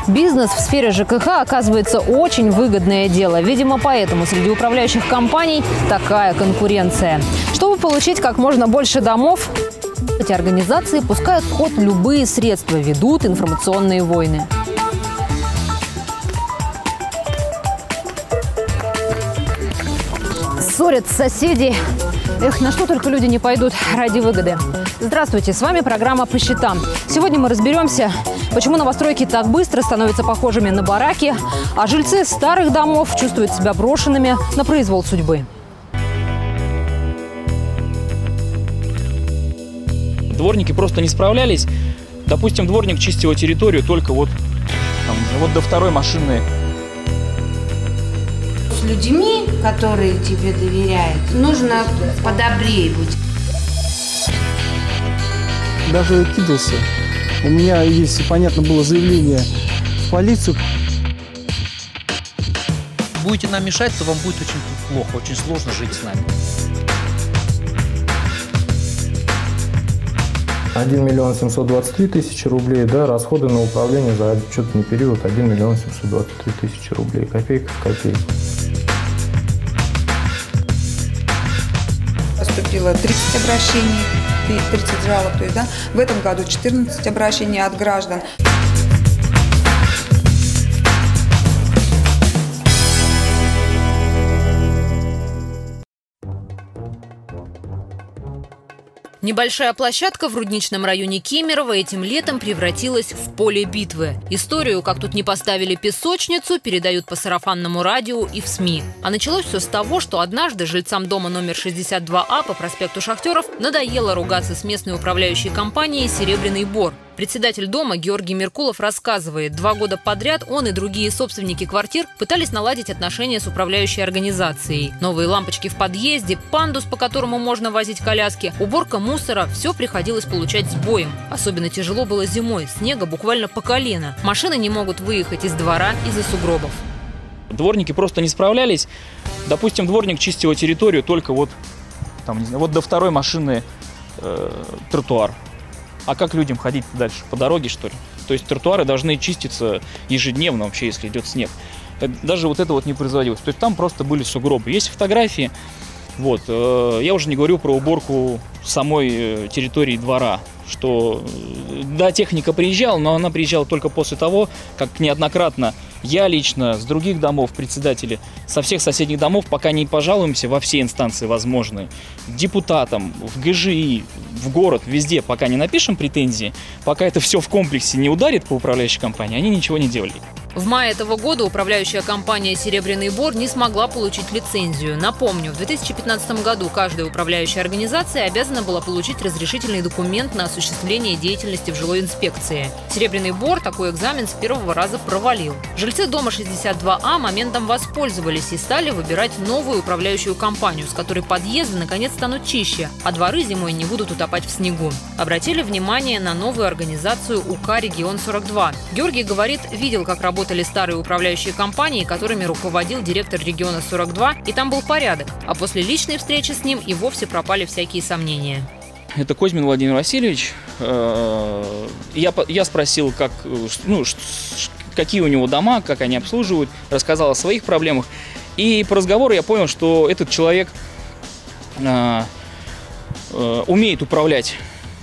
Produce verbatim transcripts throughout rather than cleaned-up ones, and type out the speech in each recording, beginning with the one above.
Бизнес в сфере ЖКХ оказывается очень выгодное дело. Видимо, поэтому среди управляющих компаний такая конкуренция. Чтобы получить как можно больше домов, эти организации пускают в ход любые средства, ведут информационные войны. Ссорят соседи. Эх, на что только люди не пойдут ради выгоды. Здравствуйте, с вами программа «По счетам». Сегодня мы разберемся, почему новостройки так быстро становятся похожими на бараки, а жильцы старых домов чувствуют себя брошенными на произвол судьбы. Дворники просто не справлялись. Допустим, дворник чистил территорию только вот, там, вот до второй машины. С людьми, которые тебе доверяют, нужно подобрее быть. Даже кидался. У меня есть, понятно, было заявление в полицию. Будете нам мешать, то вам будет очень плохо, очень сложно жить с нами. один миллион семьсот двадцать три тысячи рублей, да, расходы на управление за отчетный период один миллион семьсот двадцать три тысячи рублей, копейка в копейку. Поступило тридцать обращений, тридцать жалоб, то есть, да, в этом году четырнадцать обращений от граждан. Небольшая площадка в рудничном районе Кемерово этим летом превратилась в поле битвы. Историю, как тут не поставили песочницу, передают по сарафанному радио и в СМИ. А началось все с того, что однажды жильцам дома номер шестьдесят два А по проспекту Шахтеров надоело ругаться с местной управляющей компанией «Серебряный Бор». Председатель дома Георгий Меркулов рассказывает, два года подряд он и другие собственники квартир пытались наладить отношения с управляющей организацией. Новые лампочки в подъезде, пандус, по которому можно возить коляски, уборка мусора – все приходилось получать с боем. Особенно тяжело было зимой, снега буквально по колено. Машины не могут выехать из двора из-за сугробов. Дворники просто не справлялись. Допустим, дворник чистил территорию только вот, там, не знаю, вот до второй машины э, тротуар. А как людям ходить дальше? По дороге, что ли? То есть тротуары должны чиститься ежедневно вообще, если идет снег. Даже вот это вот не производилось. То есть там просто были сугробы. Есть фотографии. Вот. Я уже не говорю про уборку самой территории двора. Что, да, техника приезжала, но она приезжала только после того, как неоднократно я лично с других домов, председатели, со всех соседних домов, пока не пожалуемся во все инстанции возможные, депутатам, в ГЖИ, в город, везде, пока не напишем претензии, пока это все в комплексе не ударит по управляющей компании, они ничего не делали. В мае этого года управляющая компания «Серебряный Бор» не смогла получить лицензию. Напомню, в две тысячи пятнадцатом году каждая управляющая организация обязана была получить разрешительный документ на осуществление деятельности в жилой инспекции. «Серебряный Бор» такой экзамен с первого раза провалил. Жильцы дома шестьдесят два А моментом воспользовались и стали выбирать новую управляющую компанию, с которой подъезды наконец станут чище, а дворы зимой не будут утопать в снегу. Обратили внимание на новую организацию УК «Регион сорок два». Георгий говорит, видел, как работает Работали старые управляющие компании, которыми руководил директор региона сорок два, и там был порядок. А после личной встречи с ним и вовсе пропали всякие сомнения. Это Козьмин Владимир Васильевич. Я, я спросил, как, ну, какие у него дома, как они обслуживают, рассказал о своих проблемах. И по разговору я понял, что этот человек умеет управлять.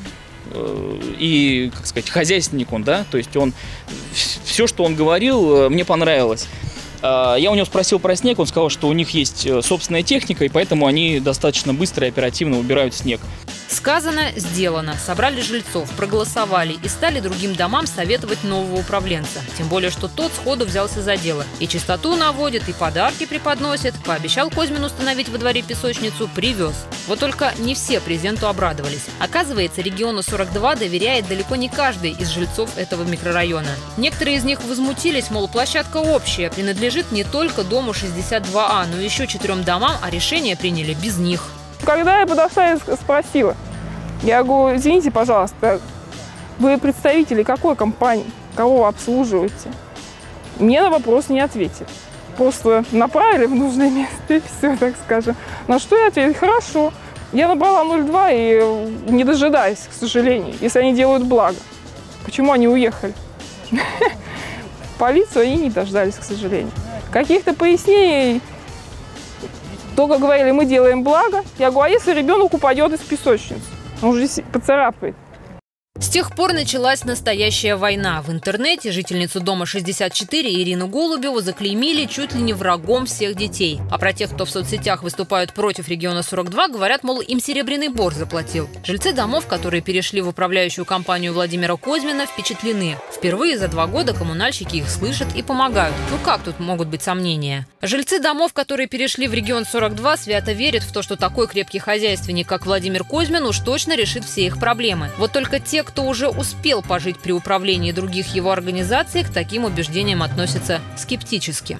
И, как сказать, хозяйственник он, да, то есть он, все, что он говорил, мне понравилось. Я у него спросил про снег, он сказал, что у них есть собственная техника, и поэтому они достаточно быстро и оперативно убирают снег. Сказано, сделано. Собрали жильцов, проголосовали и стали другим домам советовать нового управленца. Тем более, что тот сходу взялся за дело. И чистоту наводит, и подарки преподносит. Пообещал Козьмин установить во дворе песочницу, привез. Вот только не все презенту обрадовались. Оказывается, региону сорок два доверяет далеко не каждый из жильцов этого микрорайона. Некоторые из них возмутились, мол, площадка общая, принадлежит не только дому шестьдесят два А, но еще четырем домам, а решение приняли без них. Когда я подошла и спросила, я говорю, извините, пожалуйста, вы представители какой компании, кого вы обслуживаете? Мне на вопрос не ответили. Просто направили в нужное место и все, так скажем. На что я ответила, хорошо. Я набрала ноль два и не дожидаюсь, к сожалению, если они делают благо. Почему они уехали? полицию они не дождались, к сожалению. Каких-то пояснений, только говорили, мы делаем благо. Я говорю, а если ребенок упадет из песочницы? Он же здесь поцарапает. С тех пор началась настоящая война. В интернете жительницу дома шестьдесят четыре Ирину Голубеву заклеймили чуть ли не врагом всех детей. А про тех, кто в соцсетях выступают против региона сорок два, говорят, мол, им Серебряный Бор заплатил. Жильцы домов, которые перешли в управляющую компанию Владимира Козьмина, впечатлены. Впервые за два года коммунальщики их слышат и помогают. Ну как тут могут быть сомнения? Жильцы домов, которые перешли в регион сорок два, свято верят в то, что такой крепкий хозяйственник, как Владимир Козьмин, уж точно решит все их проблемы. Вот только те, кто уже успел пожить при управлении других его организаций, к таким убеждениям относятся скептически.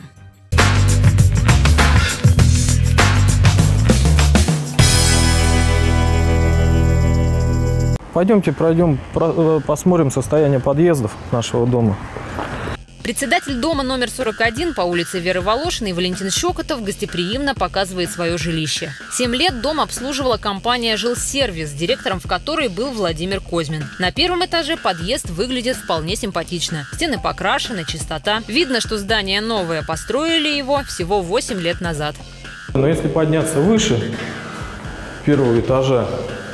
Пойдемте пройдем, посмотрим состояние подъездов нашего дома. Председатель дома номер сорок один по улице Веры Волошиной Валентин Щекотов гостеприимно показывает свое жилище. Семь лет дом обслуживала компания «Жилсервис», директором в которой был Владимир Козьмин. На первом этаже подъезд выглядит вполне симпатично. Стены покрашены, чистота. Видно, что здание новое, построили его всего восемь лет назад. Но если подняться выше первого этажа,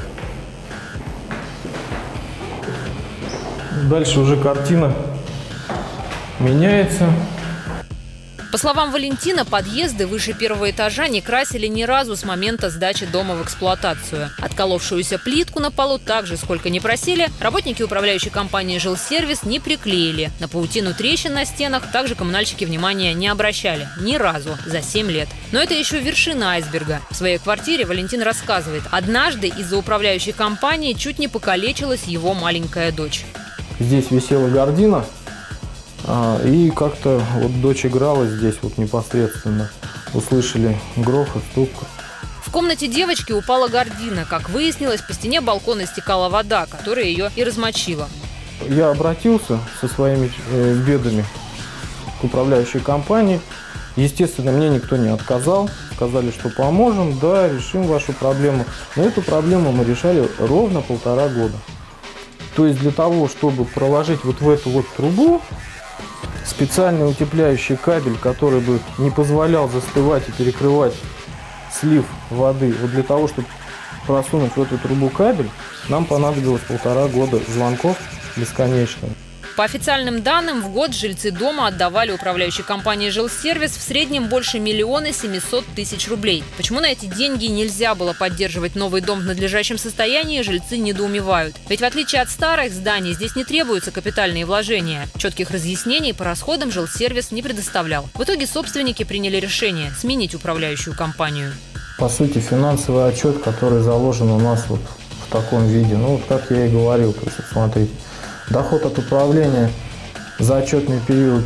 дальше уже картина меняется. По словам Валентина, подъезды выше первого этажа не красили ни разу с момента сдачи дома в эксплуатацию. Отколовшуюся плитку на полу также, сколько ни просили, работники управляющей компании «Жилсервис» не приклеили. На паутину трещин на стенах также коммунальщики внимания не обращали. Ни разу за семь лет. Но это еще вершина айсберга. В своей квартире Валентин рассказывает, однажды из-за управляющей компании чуть не покалечилась его маленькая дочь. Здесь висела гардина. И как-то вот дочь играла здесь вот непосредственно. Услышали грохот, стук. В комнате девочки упала гардина. Как выяснилось, по стене балкона стекала вода, которая ее и размочила. Я обратился со своими э, бедами к управляющей компании. Естественно, мне никто не отказал. Сказали, что поможем, да, решим вашу проблему. Но эту проблему мы решали ровно полтора года. То есть для того, чтобы проложить вот в эту вот трубу специальный утепляющий кабель, который бы не позволял застывать и перекрывать слив воды. Вот для того, чтобы просунуть в эту трубу кабель, нам понадобилось полтора года звонков бесконечно. По официальным данным, в год жильцы дома отдавали управляющей компании «Жилсервис» в среднем больше миллиона семисот тысяч рублей. Почему на эти деньги нельзя было поддерживать новый дом в надлежащем состоянии, жильцы недоумевают. Ведь в отличие от старых зданий, здесь не требуются капитальные вложения. Четких разъяснений по расходам «Жилсервис» не предоставлял. В итоге собственники приняли решение сменить управляющую компанию. По сути, финансовый отчет, который заложен у нас вот в таком виде, ну вот как я и говорил, то есть, вот смотрите. Доход от управления за отчетный период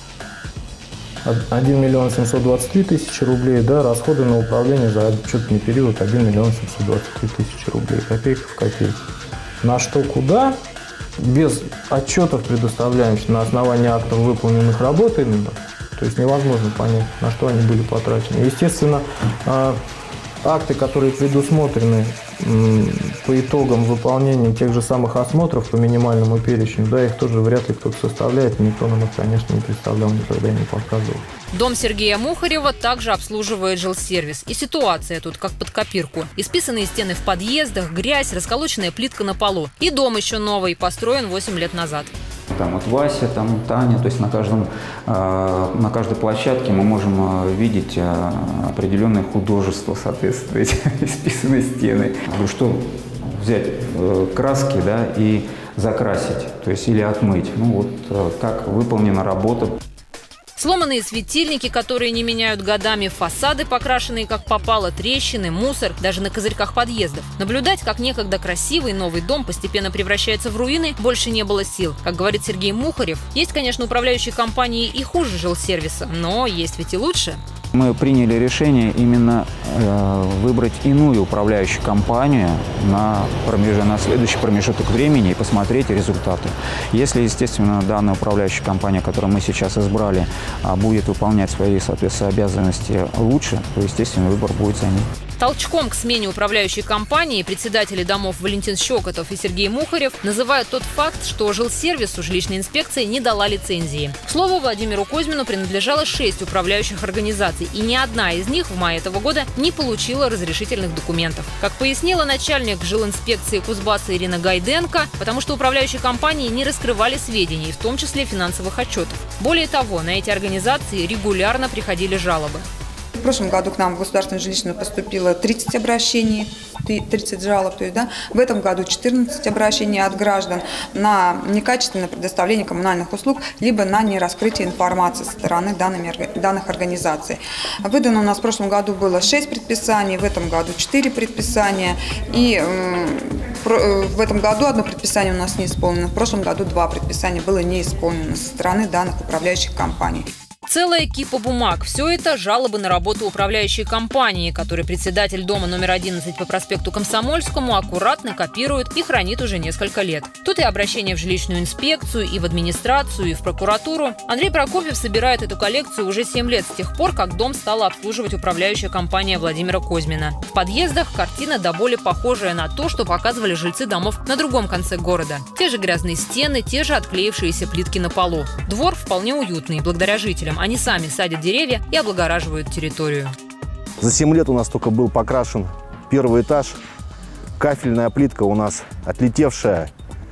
один миллион семьсот двадцать три тысячи рублей, да, расходы на управление за отчетный период один миллион семьсот двадцать три тысячи рублей, копейка в копейку. На что куда? Без отчетов, предоставляемых на основании актов выполненных работ именно, то есть невозможно понять, на что они были потрачены. Естественно, акты, которые предусмотрены по итогам выполнения тех же самых осмотров по минимальному перечню, да, их тоже вряд ли кто-то составляет, никто нам их, конечно, не представлял, никогда не показывал. Дом Сергея Мухарева также обслуживает «Жилсервис». И ситуация тут как под копирку. Исписанные стены в подъездах, грязь, расколоченная плитка на полу. И дом еще новый, построен восемь лет назад. Там вот Вася, там Таня, то есть на, каждом, э, на каждой площадке мы можем э, видеть э, определенное художество, соответственно, эти исписанные стены. Что взять э, краски, да, и закрасить, то есть или отмыть. Ну вот э, как выполнена работа. Сломанные светильники, которые не меняют годами, фасады, покрашенные как попало, трещины, мусор, даже на козырьках подъездов. Наблюдать, как некогда красивый новый дом постепенно превращается в руины, больше не было сил. Как говорит Сергей Мухарев, есть, конечно, управляющие компании и хуже «Жилсервиса», но есть ведь и лучше. Мы приняли решение именно э, выбрать иную управляющую компанию на, промеж... на следующий промежуток времени и посмотреть результаты. Если, естественно, данная управляющая компания, которую мы сейчас избрали, будет выполнять свои, соответственно, обязанности лучше, то, естественно, выбор будет за ней. Толчком к смене управляющей компании председатели домов Валентин Щекотов и Сергей Мухарев называют тот факт, что жилсервису жилищная инспекция не дала лицензии. К слову, Владимиру Козьмину принадлежало шесть управляющих организаций, и ни одна из них в мае этого года не получила разрешительных документов. Как пояснила начальник жилинспекции Кузбасса Ирина Гайденко, потому что управляющие компании не раскрывали сведений, в том числе финансовых отчетов. Более того, на эти организации регулярно приходили жалобы. В прошлом году к нам в государственную жилищную поступило тридцать обращений, тридцать жалоб. То есть, да, в этом году четырнадцать обращений от граждан на некачественное предоставление коммунальных услуг либо на нераскрытие информации со стороны данными, данных организаций. Выдано у нас в прошлом году было шесть предписаний, в этом году четыре предписания. И э, в этом году одно предписание у нас не исполнено, в прошлом году два предписания было не исполнено со стороны данных управляющих компаний. Целая кипа бумаг. Все это жалобы на работу управляющей компании, которые председатель дома номер одиннадцать по проспекту Комсомольскому аккуратно копирует и хранит уже несколько лет. Тут и обращения в жилищную инспекцию, и в администрацию, и в прокуратуру. Андрей Прокопьев собирает эту коллекцию уже семь лет, с тех пор, как дом стала обслуживать управляющая компания Владимира Козьмина. В подъездах картина до боли похожая на то, что показывали жильцы домов на другом конце города. Те же грязные стены, те же отклеившиеся плитки на полу. Двор вполне уютный, благодаря жителям. Они сами садят деревья и облагораживают территорию. За семь лет у нас только был покрашен первый этаж. Кафельная плитка у нас отлетевшая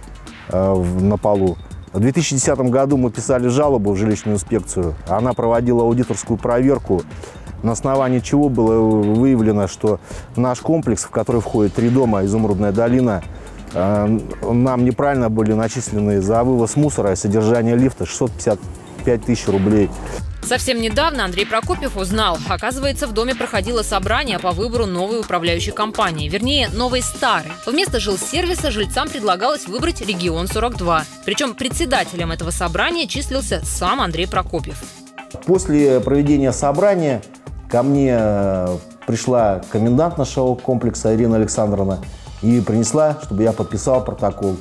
э, на полу. В две тысячи десятом году мы писали жалобу в жилищную инспекцию. Она проводила аудиторскую проверку, на основании чего было выявлено, что наш комплекс, в который входит три дома, Изумрудная долина, э, нам неправильно были начислены за вывоз мусора и содержание лифта шестьсот пятьдесят пять тысяч рублей. Совсем недавно Андрей Прокопьев узнал, оказывается, в доме проходило собрание по выбору новой управляющей компании, вернее, новой старой. Вместо жилсервиса жильцам предлагалось выбрать регион сорок два. Причем председателем этого собрания числился сам Андрей Прокопьев. После проведения собрания ко мне пришла комендант нашего комплекса Ирина Александровна и принесла, чтобы я подписал протокол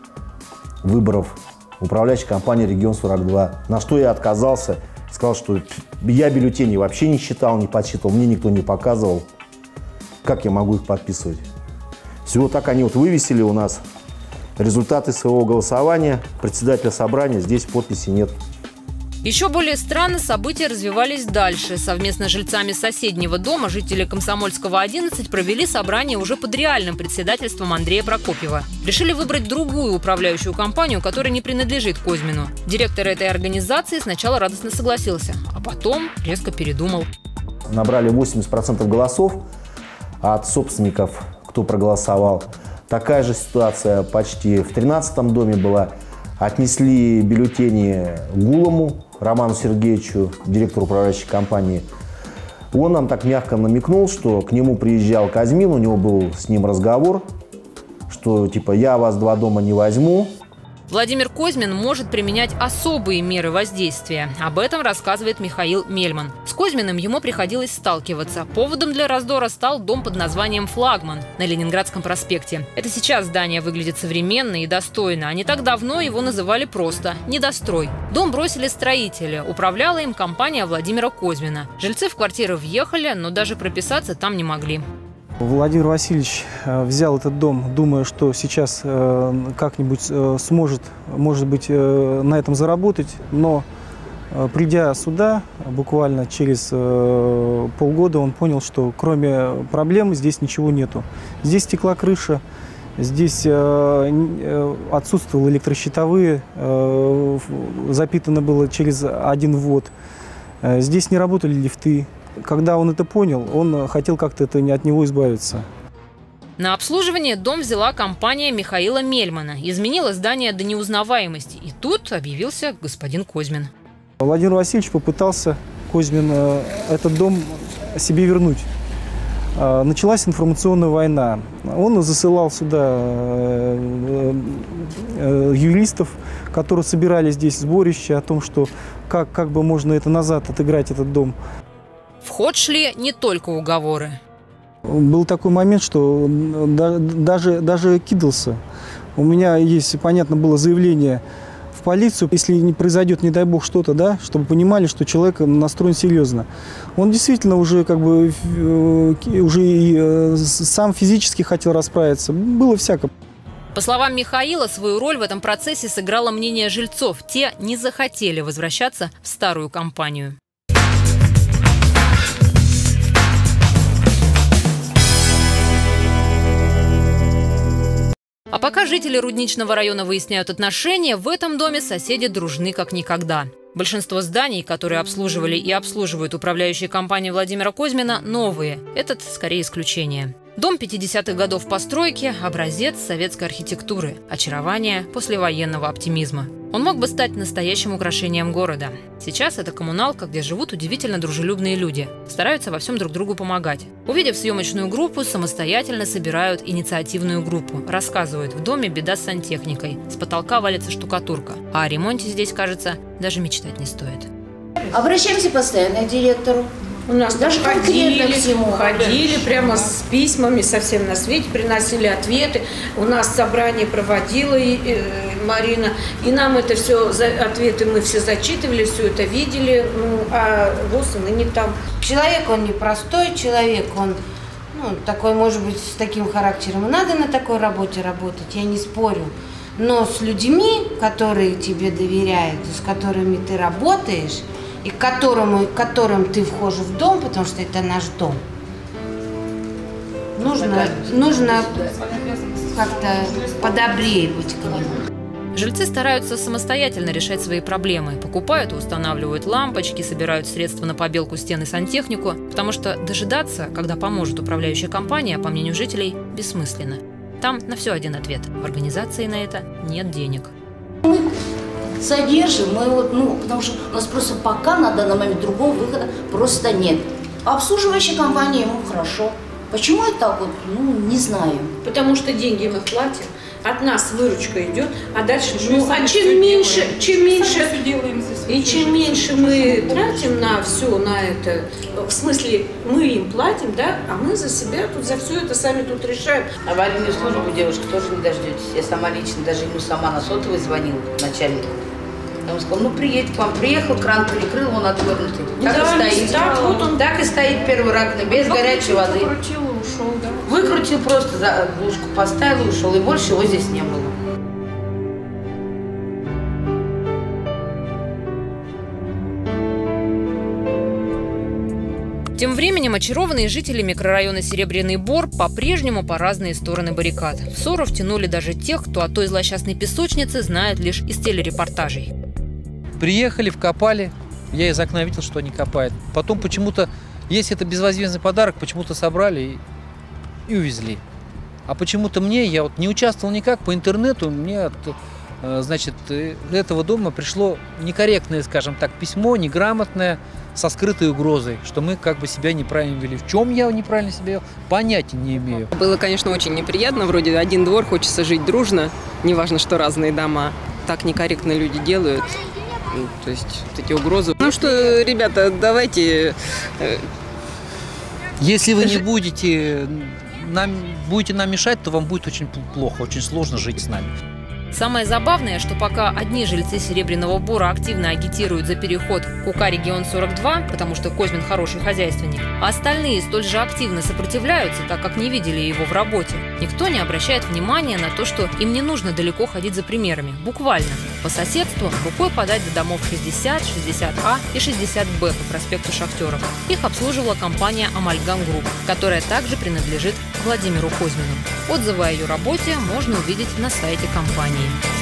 выборов управляющей компании «Регион сорок два». На что я отказался. Сказал, что я бюллетени вообще не считал, не подсчитывал, мне никто не показывал. Как я могу их подписывать? Всего так они вот вывесили у нас результаты своего голосования. Председателя собрания, здесь подписи нет. Еще более странно события развивались дальше. Совместно с жильцами соседнего дома жители Комсомольского одиннадцать провели собрание уже под реальным председательством Андрея Прокопьева. Решили выбрать другую управляющую компанию, которая не принадлежит Козьмину. Директор этой организации сначала радостно согласился, а потом резко передумал. Набрали восемьдесят процентов голосов от собственников, кто проголосовал. Такая же ситуация почти в тринадцатом доме была. Отнесли бюллетени Гулому Роману Сергеевичу, директору управляющей компании. Он нам так мягко намекнул, что к нему приезжал Козьмин, у него был с ним разговор, что типа я вас два дома не возьму. Владимир Козьмин может применять особые меры воздействия. Об этом рассказывает Михаил Мельман. С Козьминым ему приходилось сталкиваться. Поводом для раздора стал дом под названием «Флагман» на Ленинградском проспекте. Это сейчас здание выглядит современно и достойно, а не так давно его называли просто «Недострой». Дом бросили строители. Управляла им компания Владимира Козьмина. Жильцы в квартиры въехали, но даже прописаться там не могли. Владимир Васильевич взял этот дом, думая, что сейчас как-нибудь сможет, может быть, на этом заработать, но придя сюда, буквально через полгода, он понял, что кроме проблем здесь ничего нету. Здесь стекла крыша, здесь отсутствовали электрощитовые, запитано было через один ввод, здесь не работали лифты. Когда он это понял, он хотел как-то это от него избавиться. На обслуживание дом взяла компания Михаила Мельмана. Изменила здание до неузнаваемости. И тут объявился господин Козьмин. Владимир Васильевич попытался Козьмин этот дом себе вернуть. Началась информационная война. Он засылал сюда юристов, которые собирали здесь сборище о том, что как, как бы можно это назад отыграть, этот дом. В ход шли не только уговоры. Был такой момент, что даже, даже кидался. У меня есть, понятно, было заявление в полицию, если не произойдет, не дай бог, что-то, да, чтобы понимали, что человек настроен серьезно. Он действительно уже как бы уже и сам физически хотел расправиться. Было всяко. По словам Михаила, свою роль в этом процессе сыграло мнение жильцов. Те не захотели возвращаться в старую компанию. А пока жители Рудничного района выясняют отношения, в этом доме соседи дружны как никогда. Большинство зданий, которые обслуживали и обслуживают управляющие компании Владимира Козьмина, новые. Этот скорее исключение. Дом пятидесятых годов постройки – образец советской архитектуры, очарование послевоенного оптимизма. Он мог бы стать настоящим украшением города. Сейчас это коммуналка, где живут удивительно дружелюбные люди. Стараются во всем друг другу помогать. Увидев съемочную группу, самостоятельно собирают инициативную группу. Рассказывают, в доме беда с сантехникой. С потолка валится штукатурка. А о ремонте здесь, кажется, даже мечтать не стоит. Обращаемся постоянно к директору. У нас даже ходили, ходили прямо с письмами совсем на свете, приносили ответы. У нас собрание проводила э, Марина, и нам это все, ответы мы все зачитывали, все это видели, ну, а ГОС ныне там. Человек, он непростой человек, он ну, такой, может быть, с таким характером. Надо на такой работе работать, я не спорю. Но с людьми, которые тебе доверяют, с которыми ты работаешь, и к которому, к которым ты входишь в дом, потому что это наш дом, нужно, нужно как-то подобрее быть к ним. Жильцы стараются самостоятельно решать свои проблемы. Покупают и устанавливают лампочки, собирают средства на побелку стен и сантехнику, потому что дожидаться, когда поможет управляющая компания, по мнению жителей, бессмысленно. Там на все один ответ. В организации на это нет денег. Содержим, мы вот, ну, потому что у нас просто пока на данный момент другого выхода просто нет. Обслуживающая компания ему хорошо. Почему это так вот, ну, не знаю. Потому что деньги мы платим, от нас выручка идет, а дальше, ну, а чем меньше, чем меньше, и чем меньше мы тратим на все, на это, в смысле, мы им платим, да, а мы за себя тут, за все это сами тут решаем. Аварийную службу девушка тоже не дождетесь. Я сама лично, даже ему сама на сотовый звонила начальнику. Он сказал, ну приедь к вам. Приехал, кран перекрыл, он отвернутый. Так да, и стоит. Так, вот он. Так и стоит первый раковина, без горячей воды. Выкрутил и ушел, да? Выкрутил, просто заглушку поставил и ушел. И больше его здесь не было. Тем временем очарованные жители микрорайона Серебряный Бор по-прежнему по разные стороны баррикад. В ссору втянули даже тех, кто о той злосчастной песочнице знает лишь из телерепортажей. Приехали, вкопали. Я из окна видел, что они копают. Потом почему-то, если это безвозмездный подарок, почему-то собрали и, и увезли. А почему-то мне, я вот не участвовал никак, по интернету мне от, значит, этого дома пришло некорректное, скажем так, письмо, неграмотное, со скрытой угрозой, что мы как бы себя неправильно вели. В чем я неправильно себя вел, понятия не имею. Было, конечно, очень неприятно. Вроде один двор, хочется жить дружно, неважно, что разные дома. Так некорректно люди делают. То есть вот эти угрозы. Ну что, ребята, давайте... Если вы не будете нам, будете нам мешать, то вам будет очень плохо, очень сложно жить с нами. Самое забавное, что пока одни жильцы Серебряного Бора активно агитируют за переход к УК «Регион сорок два», потому что Козьмин хороший хозяйственник, а остальные столь же активно сопротивляются, так как не видели его в работе, никто не обращает внимания на то, что им не нужно далеко ходить за примерами. Буквально. По соседству рукой подать до домов шестьдесят, шестьдесят А и шестьдесят Б по проспекту Шахтеров. Их обслуживала компания «Амальгам Групп», которая также принадлежит Владимиру Козьмину. Отзывы о ее работе можно увидеть на сайте компании.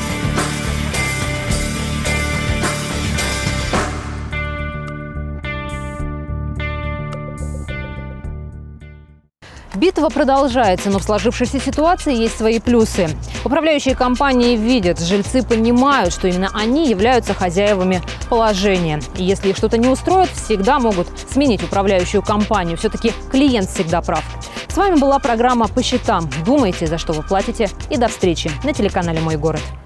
Битва продолжается, но в сложившейся ситуации есть свои плюсы. Управляющие компании видят, жильцы понимают, что именно они являются хозяевами положения. И если их что-то не устроит, всегда могут сменить управляющую компанию. Все-таки клиент всегда прав. С вами была программа «По счетам». Думайте, за что вы платите. И до встречи на телеканале «Мой город».